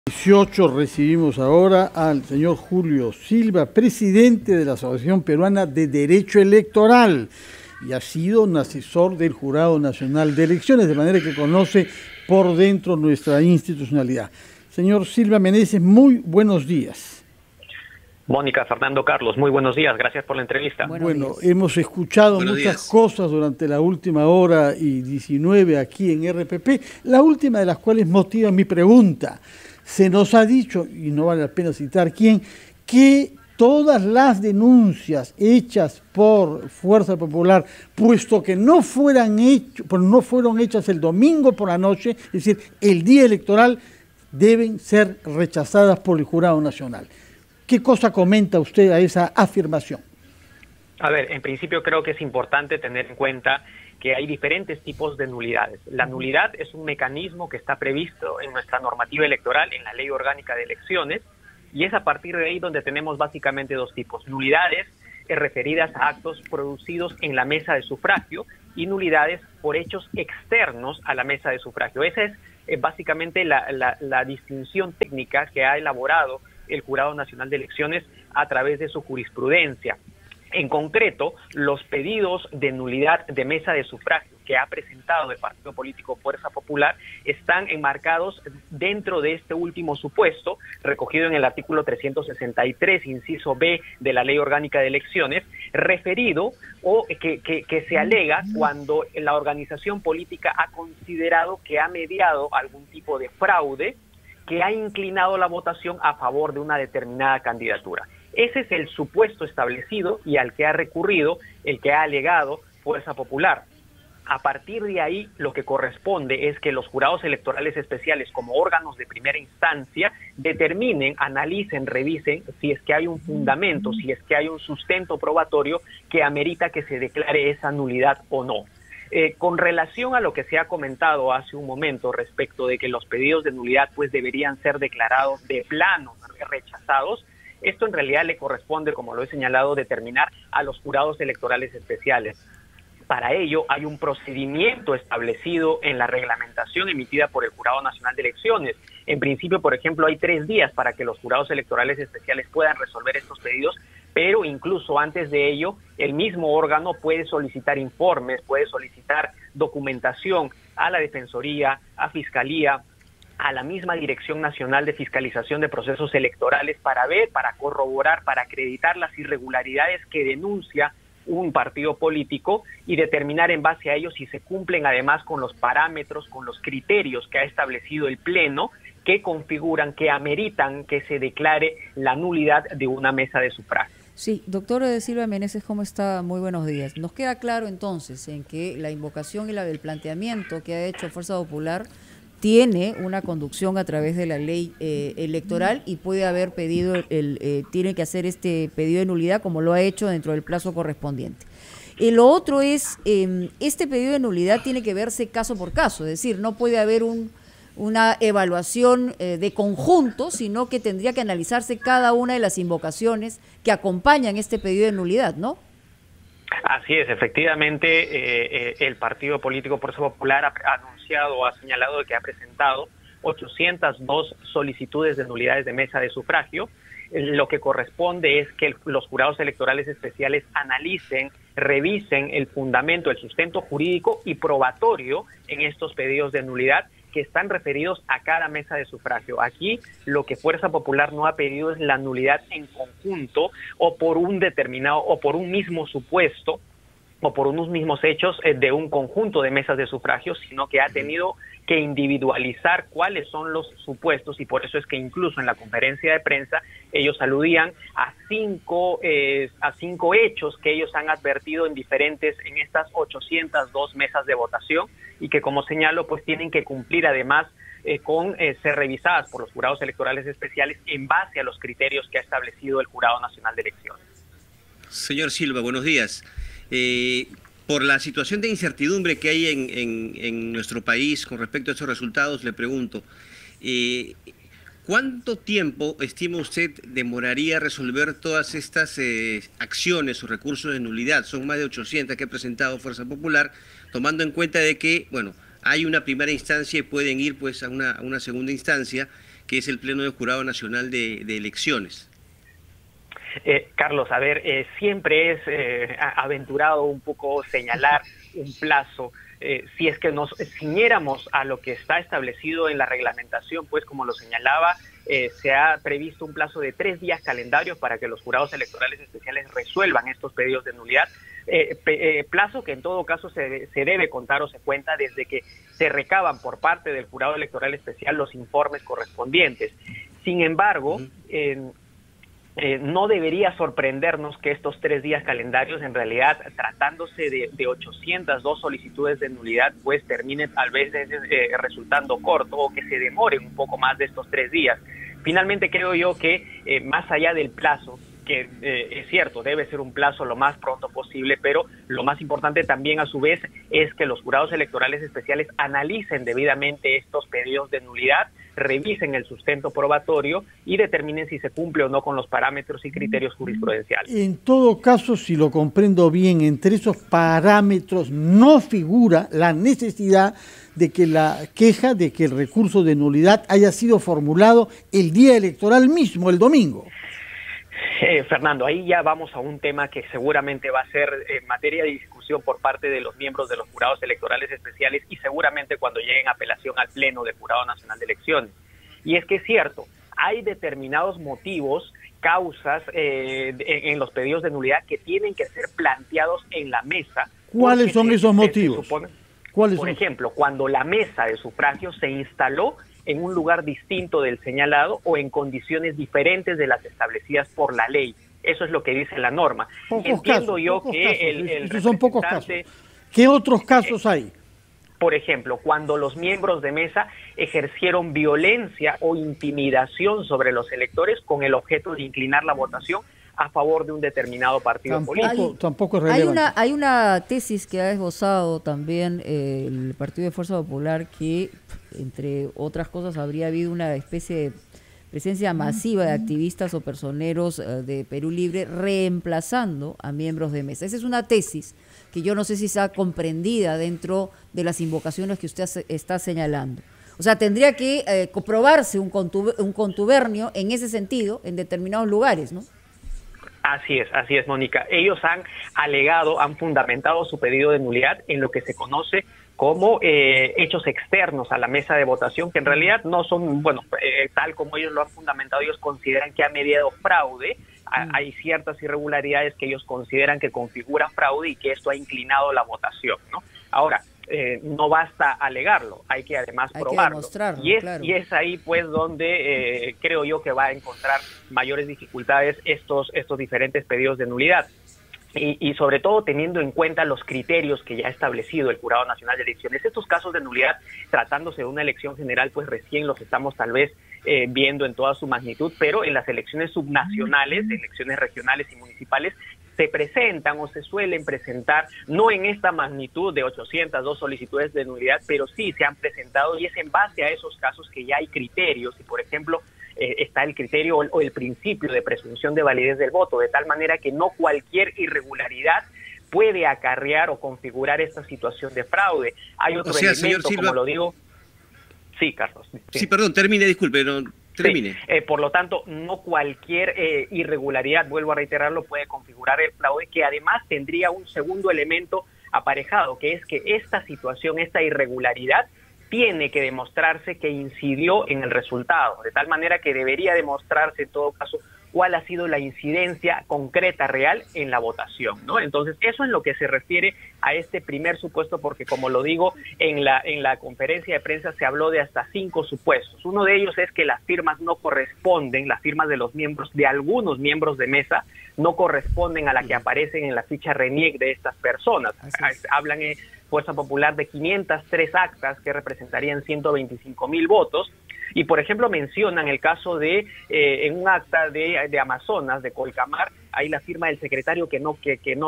18 recibimos ahora al señor Julio Silva, presidente de la Asociación Peruana de Derecho Electoral, y ha sido un asesor del Jurado Nacional de Elecciones, de manera que conoce por dentro nuestra institucionalidad. Señor Silva Meneses, muy buenos días. Mónica, Fernando, Carlos, muy buenos días, gracias por la entrevista. Bueno, hemos escuchado muchas cosas durante la última hora y 19 aquí en RPP, la última de las cuales motiva mi pregunta. Se nos ha dicho, y no vale la pena citar quién, que todas las denuncias hechas por Fuerza Popular, puesto que no fueron hechas el domingo por la noche, es decir, el día electoral, deben ser rechazadas por el Jurado Nacional. ¿Qué cosa comenta usted a esa afirmación? A ver, en principio creo que es importante tener en cuenta que hay diferentes tipos de nulidades. La nulidad es un mecanismo que está previsto en nuestra normativa electoral, en la Ley Orgánica de Elecciones, y es a partir de ahí donde tenemos básicamente dos tipos. Nulidades referidas a actos producidos en la mesa de sufragio y nulidades por hechos externos a la mesa de sufragio. Esa es básicamente la distinción técnica que ha elaborado el Jurado Nacional de Elecciones a través de su jurisprudencia. En concreto, los pedidos de nulidad de mesa de sufragio que ha presentado el partido político Fuerza Popular están enmarcados dentro de este último supuesto, recogido en el artículo 363, inciso B de la Ley Orgánica de Elecciones, referido o que se alega cuando la organización política ha considerado que ha mediado algún tipo de fraude que ha inclinado la votación a favor de una determinada candidatura. Ese es el supuesto establecido y al que ha recurrido, el que ha alegado Fuerza Popular. A partir de ahí, lo que corresponde es que los jurados electorales especiales, como órganos de primera instancia, determinen, analicen, revisen si es que hay un fundamento, si es que hay un sustento probatorio que amerita que se declare esa nulidad o no. Con relación a lo que se ha comentado hace un momento respecto de que los pedidos de nulidad pues deberían ser declarados de plano, rechazados, esto en realidad le corresponde, como lo he señalado, determinar a los jurados electorales especiales. Para ello hay un procedimiento establecido en la reglamentación emitida por el Jurado Nacional de Elecciones. En principio, por ejemplo, hay 3 días para que los jurados electorales especiales puedan resolver estos pedidos, pero incluso antes de ello, el mismo órgano puede solicitar informes, puede solicitar documentación a la Defensoría, a Fiscalía, a la misma Dirección Nacional de Fiscalización de Procesos Electorales para ver, para corroborar, para acreditar las irregularidades que denuncia un partido político y determinar en base a ello si se cumplen además con los parámetros, con los criterios que ha establecido el Pleno que configuran, que ameritan que se declare la nulidad de una mesa de sufragio. Sí, doctor Silva Meneses, ¿cómo está? Muy buenos días. Nos queda claro entonces en que la invocación y el planteamiento que ha hecho Fuerza Popular tiene una conducción a través de la ley electoral y puede haber pedido, tiene que hacer este pedido de nulidad como lo ha hecho dentro del plazo correspondiente. Lo otro es, este pedido de nulidad tiene que verse caso por caso, es decir, no puede haber una evaluación de conjunto, sino que tendría que analizarse cada una de las invocaciones que acompañan este pedido de nulidad, ¿no? Así es, efectivamente, el partido político Fuerza Popular ha anunciado, ha señalado de que ha presentado 802 solicitudes de nulidades de mesa de sufragio. Lo que corresponde es que los jurados electorales especiales analicen, revisen el fundamento, el sustento jurídico y probatorio en estos pedidos de nulidad que están referidos a cada mesa de sufragio. Aquí lo que Fuerza Popular no ha pedido es la nulidad en conjunto o por un determinado o por un mismo supuesto o por unos mismos hechos de un conjunto de mesas de sufragio, sino que ha tenido que individualizar cuáles son los supuestos y por eso es que incluso en la conferencia de prensa ellos aludían a cinco hechos que ellos han advertido en estas 802 mesas de votación y que, como señalo, pues tienen que cumplir además con ser revisadas por los jurados electorales especiales en base a los criterios que ha establecido el Jurado Nacional de Elecciones. Señor Silva, buenos días. Por la situación de incertidumbre que hay en nuestro país con respecto a esos resultados, le pregunto, ¿cuánto tiempo estima usted demoraría resolver todas estas acciones o recursos de nulidad? Son más de 800 que ha presentado Fuerza Popular, tomando en cuenta de que, bueno, hay una primera instancia y pueden ir pues a una segunda instancia que es el Pleno del Jurado Nacional de Elecciones? Carlos, a ver, siempre es aventurado un poco señalar un plazo. Si es que nos ciñéramos a lo que está establecido en la reglamentación, pues como lo señalaba, se ha previsto un plazo de 3 días calendarios para que los jurados electorales especiales resuelvan estos pedidos de nulidad, plazo que en todo caso se debe contar o se cuenta desde que se recaban por parte del jurado electoral especial los informes correspondientes. Sin embargo, no debería sorprendernos que estos 3 días calendarios, en realidad, tratándose de 802 solicitudes de nulidad, pues terminen tal vez resultando corto o que se demoren un poco más de estos 3 días. Finalmente creo yo que más allá del plazo, que es cierto, debe ser un plazo lo más pronto posible, pero lo más importante también a su vez es que los jurados electorales especiales analicen debidamente estos pedidos de nulidad, revisen el sustento probatorio y determinen si se cumple o no con los parámetros y criterios jurisprudenciales. En todo caso, si lo comprendo bien, entre esos parámetros no figura la necesidad de que la queja, de que el recurso de nulidad haya sido formulado el día electoral mismo, el domingo. Fernando, ahí ya vamos a un tema que seguramente va a ser materia de discusión por parte de los miembros de los jurados electorales especiales y seguramente cuando lleguen a apelación al Pleno del Jurado Nacional de Elecciones. Y es que es cierto, hay determinados motivos, causas en los pedidos de nulidad que tienen que ser planteados en la mesa. ¿Cuáles son esos motivos? Por ejemplo, cuando la mesa de sufragio se instaló en un lugar distinto del señalado o en condiciones diferentes de las establecidas por la ley. Eso es lo que dice la norma. Entiendo yo que esos son pocos casos. ¿Qué otros casos hay? Por ejemplo, cuando los miembros de mesa ejercieron violencia o intimidación sobre los electores con el objeto de inclinar la votación a favor de un determinado partido político. Tampoco es relevante. Hay una tesis que ha esbozado también el Partido de Fuerza Popular que, entre otras cosas, habría habido una especie de presencia masiva de activistas o personeros de Perú Libre reemplazando a miembros de mesa. Esa es una tesis que yo no sé si está comprendida dentro de las invocaciones que usted está señalando. O sea, tendría que comprobarse un contubernio en ese sentido en determinados lugares, ¿no? Así es, Mónica. Ellos han alegado, han fundamentado su pedido de nulidad en lo que se conoce como hechos externos a la mesa de votación, que en realidad no son, bueno, tal como ellos lo han fundamentado, ellos consideran que ha mediado fraude, hay ciertas irregularidades que ellos consideran que configura fraude y que esto ha inclinado la votación, ¿no? Ahora, no basta alegarlo, hay que además probarlo. Y es ahí pues donde creo yo que va a encontrar mayores dificultades estos diferentes pedidos de nulidad. Y sobre todo teniendo en cuenta los criterios que ya ha establecido el Jurado Nacional de Elecciones. Estos casos de nulidad, tratándose de una elección general, pues recién los estamos tal vez viendo en toda su magnitud, pero en las elecciones subnacionales, elecciones regionales y municipales, se presentan o se suelen presentar, no en esta magnitud de 802 solicitudes de nulidad, pero sí se han presentado y es en base a esos casos que ya hay criterios y, por ejemplo, está el criterio o el principio de presunción de validez del voto, de tal manera que no cualquier irregularidad puede acarrear o configurar esta situación de fraude. Hay otro elemento, señor Silva, como lo digo. Sí, Carlos. Sí, perdón, termine, disculpe, no, termine. Sí, por lo tanto, no cualquier irregularidad, vuelvo a reiterarlo, puede configurar el fraude, que además tendría un segundo elemento aparejado, que es que esta situación, esta irregularidad, tiene que demostrarse que incidió en el resultado, de tal manera que debería demostrarse en todo caso cuál ha sido la incidencia concreta, real, en la votación, ¿no? Entonces, eso es lo que se refiere a este primer supuesto, porque como lo digo, en la conferencia de prensa se habló de hasta 5 supuestos. Uno de ellos es que las firmas no corresponden, las firmas de los miembros, de algunos miembros de mesa, no corresponden a la que aparecen en la ficha RENIEC de estas personas. Hablan Fuerza Popular de 503 actas que representarían 125,000 votos. Y, por ejemplo, mencionan el caso de, en un acta de Amazonas, de Colcamar, hay la firma del secretario que no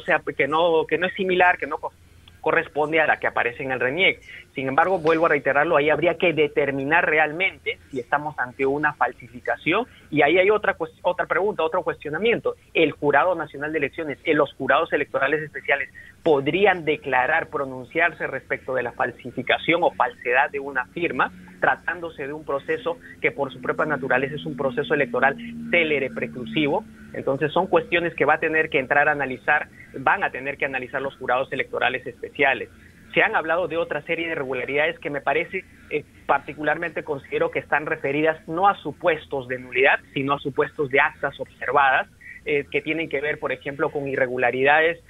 es similar, que no corresponde a la que aparece en el RENIEC. Sin embargo, vuelvo a reiterarlo, ahí habría que determinar realmente si estamos ante una falsificación, y ahí hay otra pregunta, otro cuestionamiento. ¿El Jurado Nacional de Elecciones, los jurados electorales especiales, podrían declarar, pronunciarse respecto de la falsificación o falsedad de una firma? tratándose de un proceso que por su propia naturaleza es un proceso electoral célere, preclusivo. Entonces son cuestiones que van a tener que analizar los jurados electorales especiales. Se han hablado de otra serie de irregularidades que me parece, particularmente considero que están referidas no a supuestos de nulidad, sino a supuestos de actas observadas, que tienen que ver, por ejemplo, con irregularidades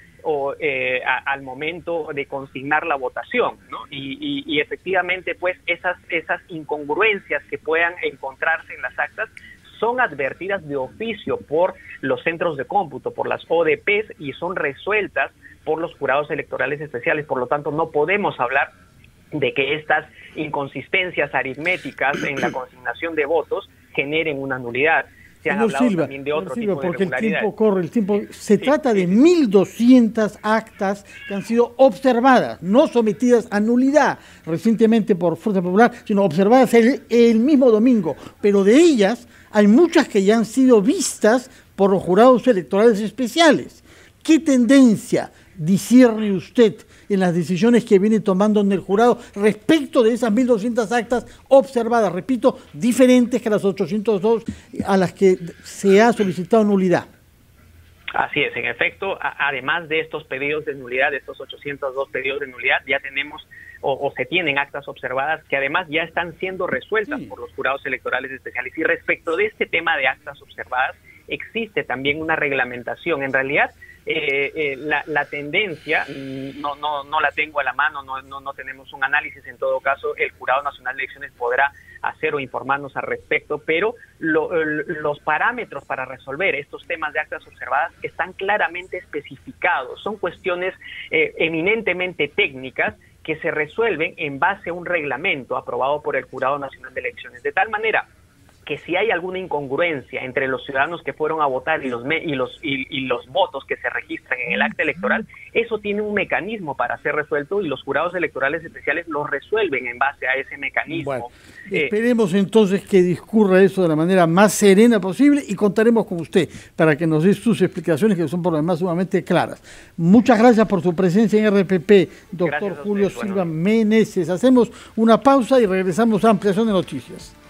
al momento de consignar la votación, ¿no? Y efectivamente, pues, esas incongruencias que puedan encontrarse en las actas son advertidas de oficio por los centros de cómputo, por las ODPs, y son resueltas por los jurados electorales especiales. Por lo tanto, no podemos hablar de que estas inconsistencias aritméticas en la consignación de votos generen una nulidad. Se han hablado también de otro tipo de porque irregularidades. el tiempo se trata de 1.200 actas que han sido observadas, no sometidas a nulidad recientemente por Fuerza Popular, sino observadas el mismo domingo. Pero de ellas hay muchas que ya han sido vistas por los jurados electorales especiales. ¿Qué tendencia discierne usted en las decisiones que viene tomando en el jurado respecto de esas 1.200 actas observadas, repito, diferentes que las 802 a las que se ha solicitado nulidad? Así es, en efecto, además de estos pedidos de nulidad, de estos 802 pedidos de nulidad, ya tenemos o se tienen actas observadas que además ya están siendo resueltas por los jurados electorales especiales. Y respecto de este tema de actas observadas, existe también una reglamentación. En realidad, la tendencia, no la tengo a la mano, no tenemos un análisis. En todo caso, el Jurado Nacional de Elecciones podrá hacer o informarnos al respecto, pero los parámetros para resolver estos temas de actas observadas están claramente especificados. Son cuestiones eminentemente técnicas que se resuelven en base a un reglamento aprobado por el Jurado Nacional de Elecciones, de tal manera que si hay alguna incongruencia entre los ciudadanos que fueron a votar y los votos que se registran en el acta electoral, eso tiene un mecanismo para ser resuelto y los jurados electorales especiales lo resuelven en base a ese mecanismo. Bueno, esperemos entonces que discurra eso de la manera más serena posible y contaremos con usted para que nos dé sus explicaciones, que son por lo demás sumamente claras. Muchas gracias por su presencia en RPP, doctor Julio Silva Meneses. Hacemos una pausa y regresamos a Ampliación de Noticias.